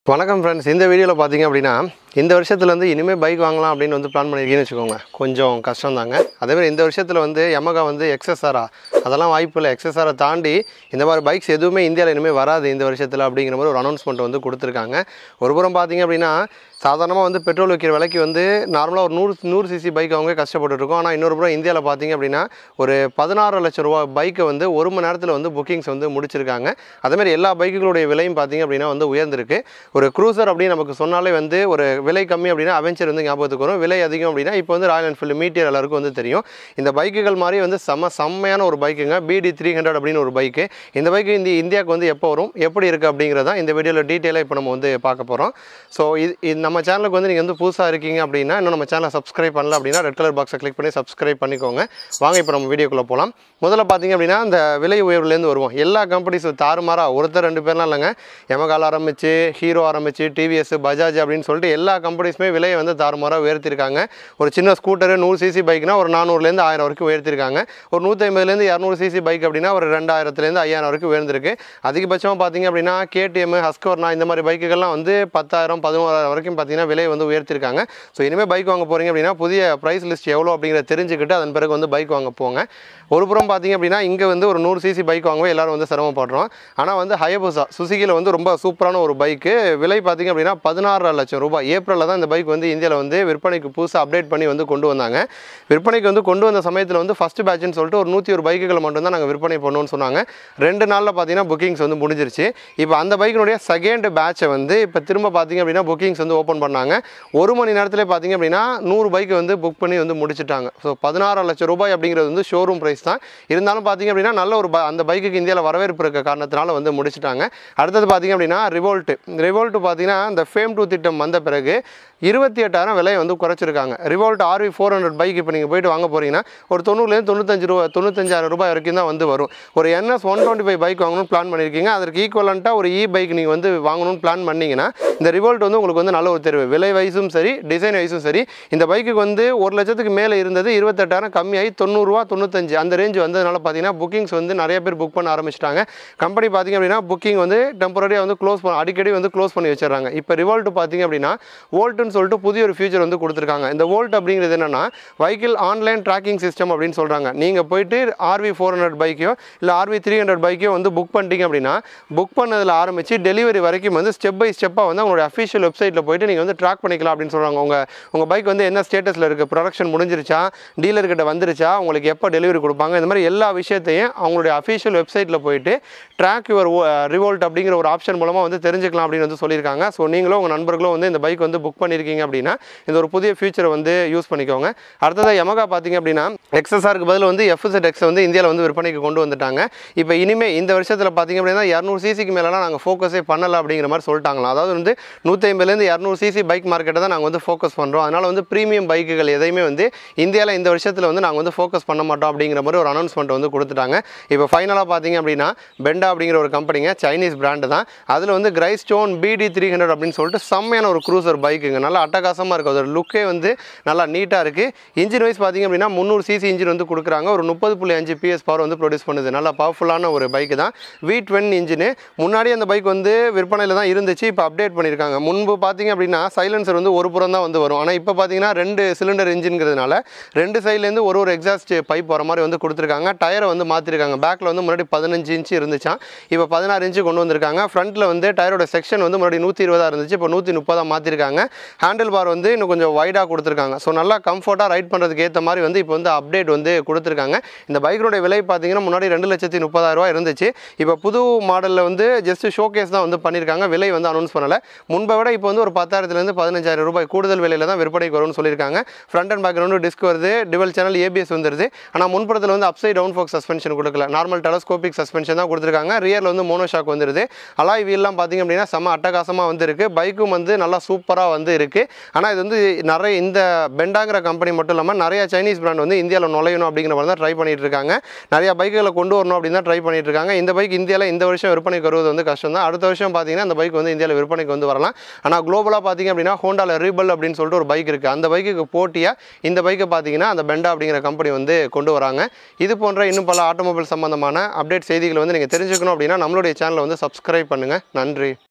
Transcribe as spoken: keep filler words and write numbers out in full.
வணக்கம் ஃப்ரெண்ட்ஸ். இந்த வீடியோவில் பார்த்தீங்க அப்படின்னா இந்த வருஷத்துலேருந்து இனிமேல் பைக் வாங்கலாம் அப்படின்னு வந்து பிளான் பண்ணியிருக்கீங்கன்னு வச்சுக்கோங்க. கொஞ்சம் கஷ்டம் தாங்க. அதேமாதிரி இந்த வருஷத்தில் வந்து யமகா வந்து எக்ஸ்எஸ்ஆரா அதெல்லாம் வாய்ப்பு இல்லை. எக்ஸ்எஸ்ஆரை தாண்டி இந்த மாதிரி பைக்ஸ் எதுவுமே இந்தியாவில் இனிமேல் வராது இந்த வருஷத்தில் அப்படிங்கிற மாதிரி ஒரு அனௌன்ஸ்மெண்ட் வந்து கொடுத்துருக்காங்க. ஒரு புறம் பார்த்தீங்க அப்படின்னா சாதாரணமாக வந்து பெட்ரோல் வைக்கிற விலைக்கு வந்து நார்மலாக ஒரு நூறு நூறு சிசி பைக் அவங்க கஷ்டப்பட்டுருக்கோம். ஆனால் இன்னொரு புறம் இந்தியாவில் பார்த்தீங்க அப்படின்னா ஒரு பதினாறு லட்சம் ரூபா பைக்கை வந்து ஒரு மணி நேரத்தில் வந்து புக்கிங்ஸ் வந்து முடிச்சிருக்காங்க. அதேமாதிரி எல்லா பைக்குகளுடைய விலையும் பார்த்தீங்க அப்படின்னா வந்து உயர்ந்திருக்கு. ஒரு க்ரூசர் அப்படின்னு நமக்கு சொன்னாலே வந்து ஒரு விலை கம்மி அப்படின்னா அவெஞ்சர் வந்து ஞாபகத்துக்கு வரும். விலை அதிகம் அப்படின்னா இப்போ வந்து ராயல் என்ஃபீல்டு மீட்டியர் எல்லாருக்கும் வந்து தெரியும். இந்த பைக்குகள் மாதிரி வந்து செம்ம செம்மையான ஒரு பைக்குங்க பிடி த்ரீ ஹண்ட்ரட் அப்படின்னு ஒரு பைக்கு. இந்த பைக்கு இந்த இந்தியாவுக்கு வந்து எப்போ வரும், எப்படி இருக்குது அப்படிங்கிறதான் இந்த வீடியோவில் டீட்டெயிலாக இப்போ நம்ம வந்து பார்க்க போகிறோம். ஸோ இது நம்ம சேனலுக்கு வந்து நீங்கள் வந்து புதுசாக இருக்கீங்க அப்படின்னா இன்னும் நம்ம சேனலை சப்ஸ்கிரைப் பண்ணல அப்படின்னா ரெட் கலர் பாக்ஸை கிளிக் பண்ணி சப்ஸ்கிரைப் பண்ணிக்கோங்க. வாங்க இப்போ நம்ம வீடியோக்குள்ளே போகலாம். முதல்ல பார்த்தீங்க அப்படின்னா இந்த விலை உயர்வுலேருந்து வருவோம். எல்லா கம்பெனிஸும் தாறுமாறாக ஒருத்தர் ரெண்டு பேர்லாம் இல்லைங்க. யமகால் ஆரம்பிச்சு ஹீரோ ஆரம்பிச்சு டிவிஎஸ் பஜாஜ் அப்படின்னு சொல்லிட்டு எல்லா கம்பெனிஸுமே விலையை வந்து தாறுமாறாக உயர்த்திருக்காங்க. ஒரு சின்ன ஸ்கூட்டரு நூறு சிசி பைக்னா ஒரு நானூறுலேருந்து ஆயிரம் வரைக்கும் உயர்த்திருக்காங்க. ஒரு நூற்றி ஐம்பதுலேருந்து இரநூறு சிசி பைக் அப்படின்னா ஒரு ரெண்டாயிரத்துலேருந்து ஐயாயிரம் வரைக்கும் உயர்ந்திருக்கு. அதிகபட்சமாக பார்த்தீங்க அப்படின்னா கேடிஎம் ஹஸ்கவர்னா இந்த மாதிரி பைக்குகள்லாம் வந்து பத்தாயிரம் பதினோராயிரம் வரைக்கும் பார்த்தீங்கன்னா விலை வந்து உயர்த்திருக்காங்க. ஸோ இனிமேல் பைக் வாங்க போகிறீங்க அப்படின்னா புதிய ப்ரைஸ் லிஸ்ட் எவ்வளோ அப்படிங்கிறத தெரிஞ்சுக்கிட்டு அதன் பிறகு வந்து பைக் வாங்க போங்க. ஒரு புறம் பார்த்தீங்க அப்படின்னா இங்கே வந்து ஒரு நூறு சிசி பைக் வாங்கவே எல்லாரும் வந்து சிரமப்படுறோம். ஆனால் வந்து ஹயபுசா சுசுகியில் வந்து ரொம்ப சூப்பரான ஒரு பைக்கு. விலை பார்த்தீங்க அப்படின்னா பதினாறு லட்சம் ரூபாய். ஏப்ரலில் தான் இந்த பைக் வந்து இந்தியாவில் வந்து விற்பனைக்கு புதுசாக அப்டேட் பண்ணி வந்து கொண்டு வந்தாங்க. விற்பனைக்கு வந்து கொண்டு வந்த சமயத்தில் வந்து ஃபஸ்ட்டு பேட்ச்னு சொல்லிட்டு ஒரு நூற்றி ஒரு பைக்குகளை மட்டும்தான் நாங்கள் விற்பனை பண்ணுவோம்னு சொன்னாங்க. ரெண்டு நாளில் பார்த்தீங்கன்னா புக்கிங்ஸ் வந்து முடிஞ்சிருச்சு. இப்போ அந்த பைக்கினுடைய செகண்ட் பேட்சை வந்து இப்போ திரும்ப பார்த்தீங்க அப்படின்னா புக்கிங்ஸ் வந்து ஓப்பன் பண்ணாங்க. ஒரு மணி நேரத்தில் பார்த்தீங்க அப்படின்னா நூறு பைக்கு வந்து புக் பண்ணி வந்து முடிச்சுட்டாங்க. ஸோ பதினாறு லட்சம் ரூபாய் அப்படிங்கிறது வந்து ஷோரூம் ப்ரைஸ் தான். இருந்தாலும் பார்த்தீங்க அப்படின்னா நல்ல ஒரு அந்த பைக்குக்கு இந்தியாவில் வரவேற்பு இருக்க காரணத்தினால வந்து முடிச்சுட்டாங்க. அடுத்தது பார்த்தீங்க அப்படின்னா ரிவோல்ட்டு ரிவோல்ட்டு பார்த்தீங்கன்னா இந்த ஃபேம் டூ திட்டம் வந்த பிறகு இருபத்தி எட்டாயிரம் விலையை வந்து குறைச்சிருக்காங்க. Revolt RV four hundred bike இப்போ நீங்கள் போய்ட்டு வாங்க போகிறீங்கன்னா ஒரு தொண்ணூறுலேருந்து தொண்ணூத்தஞ்சு ரூபா தொண்ணூத்தஞ்சாயிரம் ரூபாய் வரைக்கும் தான் வந்து வரும். ஒரு NS one twenty five bike வாங்கணும்னு பிளான் பண்ணியிருக்கீங்க. அதற்கு ஈக்குவலண்ட்டாக ஒரு இ பைக் நீங்கள் வந்து வாங்கணும்னு பிளான் பண்ணிங்கன்னா இந்த ரிவோல்ட் வந்து உங்களுக்கு வந்து நல்ல ஒரு தேர்வு. விலை வைஸும் சரி டிசைன் வைஸும் சரி. இந்த பைக்குக்கு வந்து ஒரு லட்சத்துக்கு மேலே இருந்தது இருபத்தெட்டாயிரம் கம்மியாகி தொண்ணூறுரூவா தொண்ணூத்தஞ்சு அந்த ரேஞ்ச் வந்ததுனால பார்த்தீங்கன்னா புக்கிங்ஸ் வந்து நிறைய பேர் புக் பண்ண ஆரம்பிச்சிட்டாங்க. கம்பெனி பார்த்தீங்க அப்படின்னா புக்கிங் வந்து டெம்பரரியாக வந்து க்ளோஸ் பண்ண அடிக்கடி வந்து க்ளோஸ் பண்ணி வச்சிடறாங்க. இப்போ ரிவோல்ட் பார்த்தீங்க அப்படின்னா வோல்ட்டுன்னு சொல்லிட்டு புதிய ஒரு ஃபியூச்சர் வந்து கொடுத்துருக்காங்க. இந்த வோல்ட் அப்படிங்கிறது என்னன்னா வெஹிக்கிள் ஆன்லைன் ட்ராக்கிங் சிஸ்டம் அப்படின்னு சொல்கிறாங்க. நீங்கள் போயிட்டு ஆர்வி ஃபோர் ஹண்ட்ரட் பைக்கையோ இல்லை ஆர்வி த்ரீ ஹண்ட்ரட் பைக்கையோ வந்து புக் பண்ணிட்டீங்க அப்படின்னா புக் பண்ணதில் ஆரம்பித்து டெலிவரி வரைக்கும் வந்து ஸ்டெப் பை ஸ்டெப்பாக வந்து உங்களுடைய அஃபிஷியல் வெப்சைட்டில் போயிட்டு நீங்கள் வந்து ட்ராக் பண்ணிக்கலாம் அப்படின்னு சொல்கிறாங்க. உங்கள் உங்கள் பைக் வந்து என்ன ஸ்டேட்டஸில் இருக்குது, ப்ரொடக்ஷன் முடிஞ்சிருச்சா, டீலர்கிட்ட வந்துருச்சா, உங்களுக்கு எப்போ டெலிவரி கொடுப்பாங்க, இந்த மாதிரி எல்லா விஷயத்தையும் அவங்களுடைய அஃபிஷியல் வெப்சைட்டில் போயிட்டு ட்ராக் யுவர் ரிவோல்ட் அப்படிங்கிற ஒரு ஆப்ஷன் மூலமாக வந்து தெரிஞ்சுக்கலாம் அப்படின்னு வந்து சொல்லியிருக்காங்க. ஸோ நீங்களும் உங்கள் நண்பர்களும் வந்து இந்த பைக் வந்து புக் பண்ணியிருக்கீங்க அப்படின்னா இந்த ஒரு புதிய ஃபியூச்சரை வந்து யூஸ் பண்ணிக்கோங்க. அடுத்ததாக யமகா பார்த்தீங்க அப்படின்னா எக்ஸ்எஸ்ஆருக்கு பதில் வந்து எஃப்இசட் எக்ஸ் வந்து இந்தியாவில் வந்து விற்பனைக்கு கொண்டு வந்துட்டாங்க. இப்போ இனிமேல் இந்த வருஷத்தில் பார்த்தீங்க அப்படின்னா இரநூறு சிசிக்கு மேலாம் நாங்கள் ஃபோக்கஸே பண்ணலை அப்படிங்கிற மாதிரி சொல்லிட்டாங்களா. அதாவது வந்து நூற்றி ஐம்பதுலேருந்து இரநூறு சிசி பைக் மார்க்கெட்டை தான் நாங்கள் வந்து ஃபோக்கஸ் பண்ணுறோம். அதனால் வந்து ப்ரீமியம் பைக்குகள் எதையுமே வந்து இந்தியாவில் இந்த வருஷத்தில் வந்து நாங்கள் வந்து ஃபோக்கஸ் பண்ண மாட்டோம் அப்படிங்கிற மாதிரி ஒரு அனௌன்ஸ்மெண்ட் வந்து கொடுத்துட்டாங்க. இப்போ ஃபைனலாக பார்த்தீங்க அப்படின்னா பெண்டா அப்படிங்கிற ஒரு கம்பெனிங்க சைனீஸ் பிராண்டு தான். அதில் வந்து கிரைஸ்டோன் பிடி த்ரீ ஹண்ட்ரட் அப்படின்னு சொல்லிட்டு செம்மையான ஒரு க்ரூசர் பைக்குங்க. நல்லா அட்டகாசமாக இருக்குது. அதோட லுக்கே வந்து நல்லா நீட்டாக இருக்குது. இன்ஜின் வைஸ் பார்த்தீங்க அப்படின்னா முந்நூறு சிசி இன்ஜின் வந்து கொடுக்குறாங்க. ஒரு முப்பது புள்ளி அஞ்சு பிஎஸ் பவர் வந்து ப்ரொடியூஸ் பண்ணுது. நல்லா பவர்ஃபுல்லான ஒரு பைக்கு தான். V twin engine. முன்னாடி அந்த பைக் வந்து விற்பனையில் தான் இருந்துச்சு. இப்போ அப்டேட் பண்ணியிருக்காங்க. முன்பு பார்த்தீங்க அப்படின்னா சைலன்சர் வந்து ஒரு புறம் தான் வந்து வரும். ஆனால் இப்போ பார்த்தீங்கன்னா ரெண்டு சிலிண்டர் இன்ஜின்ங்கிறதுனால ரெண்டு சைட்லேருந்து ஒரு ஒரு எக்ஸாஸ்ட் பைப் வர மாதிரி வந்து கொடுத்துருக்காங்க. டயரை வந்து மாற்றிருக்காங்க. பேக்கில் வந்து முன்னாடி பதினஞ்சு இன்ச்சு இருந்துச்சான். இப்போ பதினாறு இன்ச்சு கொண்டு வந்திருக்காங்க. ஃப்ரண்ட்டில் வந்து டயரோட செக்ஷன் வந்து முன்னாடி நூற்றி இருபதாக இருந்துச்சு. இப்போ நூற்றி முப்பதாக மாற்றிருக்காங்க. ஹேண்டில் பார் வந்து இன்னும் கொஞ்சம் வைடாக கொடுத்துருக்காங்க. ஸோ நல்லா கம்ஃபர்ட்டாக ரைட் பண்ணுறதுக்கு ஏற்ற மாதிரி வந்து இப்போ வந்து அப்டேட் வந்து கொடுத்துருக்காங்க. இந்த பைக்கினுடைய விலை பார்த்தீங்கன்னா முன்னாடி ரெண்டு லட்சத்தி முப்பதாயிரம் ரூபா இருந்துச்சு. இப்போ புது மாடலில் வந்து ஜஸ்ட் ஷோகேஸ் தான் வந்து பண்ணியிருக்காங்க. விலை வந்து அனௌன்ஸ் பண்ணலை. முன்பை விட இப்போ வந்து ஒரு பத்தாயிரத்துலேருந்து பதினஞ்சாயிரம் ரூபாய் கூடுதல் விலையில் தான் விற்பனைக்கு வரும்னு சொல்லியிருக்காங்க. ஃப்ரண்ட் அண்ட் பேக் வந்து டிஸ்க் வருது. டிவல் சேனல் ஏபிஎஸ் வந்துருது. ஆனால் முன்புறத்தில் வந்து அப்சைட் டவுன் ஃபோக் சஸ்பென்ஷன் கொடுக்கல. நார்மல் டெலஸ்கோபிக் சஸ்பென்ஷன் தான் கொடுத்துருக்காங்க. ரியரில் வந்து மோனோஷாக் வந்துருது. அலாய் வீல்லாம் பார்த்தீங்க அப்படின்னா செம்ம அட்டகாசமாக வந்து இருக்குது. பைக்கும் வந்து நல்லா சூப்பராக வந்து இருக்குது. ஆனால் இது வந்து நிறைய இந்த பெண்டாங்கிற கம்பெனி மட்டும் இல்லாமல் நிறைய சைனீஸ் பிராண்ட் வந்து இந்தியாவில் நுழையணும் அப்படிங்கிற மாதிரி தான் ட்ரை பண்ணிட்டு இருக்காங்க. நிறைய பைக்குகளை கொண்டு வரணும் அப்படின்னு தான் ட்ரை பண்ணிட்டு இருக்காங்க. இந்த பைக் இந்தியாவில் இந்த வருஷம் விற்பனைக்கு வருவது வந்து கஷ்டம் தான். அடுத்த வருஷம் பார்த்தீங்கன்னா இந்த பைக் வந்து இந்தியாவில் விற்பனைக்கு வந்து வரலாம். ஆனால் குளோபலாக பார்த்தீங்க அப்படின்னா ஹோண்டாவில் ரீபல் அப்படின்னு சொல்லிட்டு ஒரு பைக் இருக்குது. அந்த பைக்குக்கு போட்டியாக இந்த பைக்கை பார்த்தீங்கன்னா அந்த பெண்டா அப்படிங்கிற கம்பெனி வந்து கொண்டு வராங்க. இது போன்ற இன்னும் பல ஆட்டோமொபைல் சம்பந்தமான அப்டேட் செய்திகளை வந்து நீங்கள் தெரிஞ்சுக்கணும் அப்படின்னா நம்மளுடைய சேனலை வந்து சப்ஸ்கிரைப் பண்ணுங்கள். நன்றி.